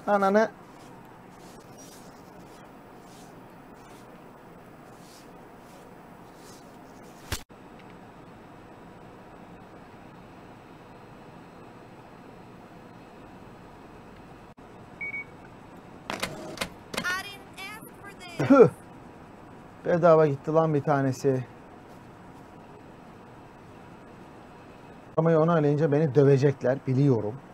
Ananı. Tüh. Bedava gitti lan bir tanesi. Ama onu arayınca beni dövecekler biliyorum.